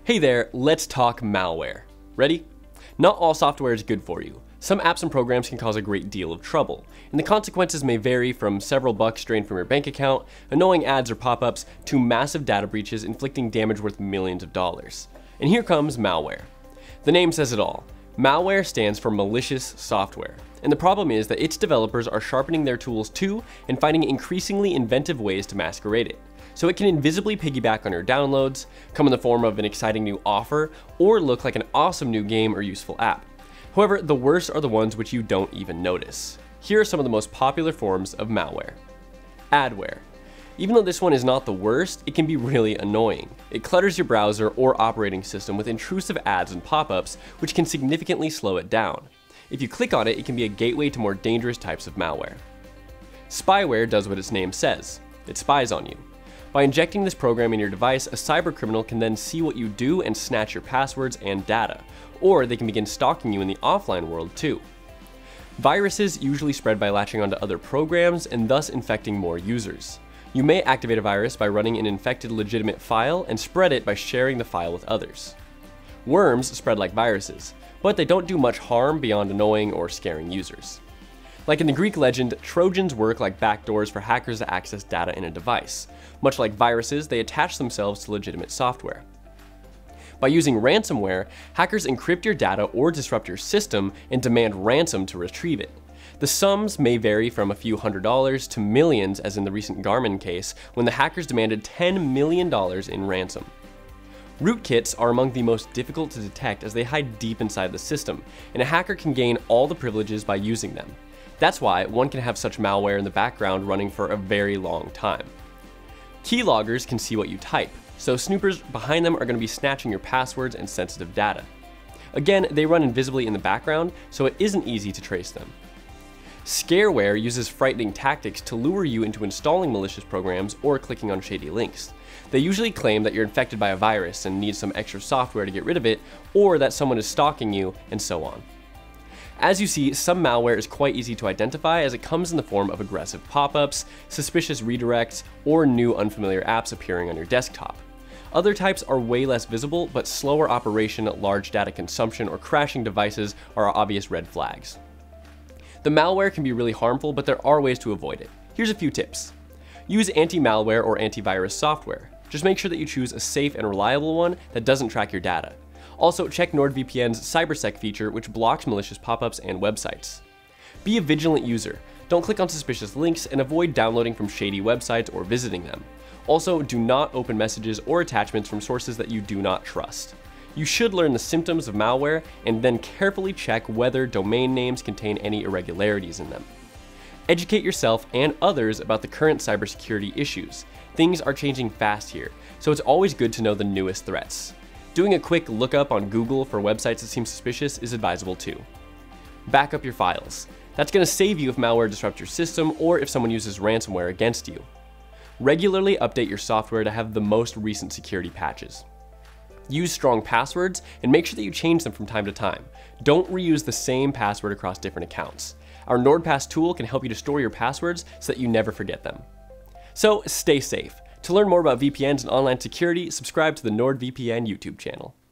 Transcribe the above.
Hey there, let's talk malware. Ready? Not all software is good for you. Some apps and programs can cause a great deal of trouble, and the consequences may vary from several bucks drained from your bank account, annoying ads or pop-ups, to massive data breaches inflicting damage worth millions of dollars. And here comes malware. The name says it all. Malware stands for malicious software, and the problem is that its developers are sharpening their tools too and finding increasingly inventive ways to masquerade it. So it can invisibly piggyback on your downloads, come in the form of an exciting new offer, or look like an awesome new game or useful app. However, the worst are the ones which you don't even notice. Here are some of the most popular forms of malware. Adware. Even though this one is not the worst, it can be really annoying. It clutters your browser or operating system with intrusive ads and pop-ups, which can significantly slow it down. If you click on it, it can be a gateway to more dangerous types of malware. Spyware does what its name says. It spies on you. By injecting this program in your device, a cybercriminal can then see what you do and snatch your passwords and data, or they can begin stalking you in the offline world too. Viruses usually spread by latching onto other programs and thus infecting more users. You may activate a virus by running an infected legitimate file and spread it by sharing the file with others. Worms spread like viruses, but they don't do much harm beyond annoying or scaring users. Like in the Greek legend, Trojans work like backdoors for hackers to access data in a device. Much like viruses, they attach themselves to legitimate software. By using ransomware, hackers encrypt your data or disrupt your system and demand ransom to retrieve it. The sums may vary from a few $100s to millions, as in the recent Garmin case, when the hackers demanded $10 million in ransom. Rootkits are among the most difficult to detect as they hide deep inside the system, and a hacker can gain all the privileges by using them. That's why one can have such malware in the background running for a very long time. Keyloggers can see what you type, so snoopers behind them are going to be snatching your passwords and sensitive data. Again, they run invisibly in the background, so it isn't easy to trace them. Scareware uses frightening tactics to lure you into installing malicious programs or clicking on shady links. They usually claim that you're infected by a virus and need some extra software to get rid of it, or that someone is stalking you, and so on. As you see, some malware is quite easy to identify as it comes in the form of aggressive pop-ups, suspicious redirects, or new unfamiliar apps appearing on your desktop. Other types are way less visible, but slower operation, large data consumption, or crashing devices are obvious red flags. The malware can be really harmful, but there are ways to avoid it. Here's a few tips. Use anti-malware or antivirus software. Just make sure that you choose a safe and reliable one that doesn't track your data. Also, check NordVPN's CyberSec feature, which blocks malicious pop-ups and websites. Be a vigilant user. Don't click on suspicious links and avoid downloading from shady websites or visiting them. Also, do not open messages or attachments from sources that you do not trust. You should learn the symptoms of malware and then carefully check whether domain names contain any irregularities in them. Educate yourself and others about the current cybersecurity issues. Things are changing fast here, so it's always good to know the newest threats. Doing a quick lookup on Google for websites that seem suspicious is advisable too. Back up your files. That's going to save you if malware disrupts your system or if someone uses ransomware against you. Regularly update your software to have the most recent security patches. Use strong passwords and make sure that you change them from time to time. Don't reuse the same password across different accounts. Our NordPass tool can help you to store your passwords so that you never forget them. So stay safe. To learn more about VPNs and online security, subscribe to the NordVPN YouTube channel.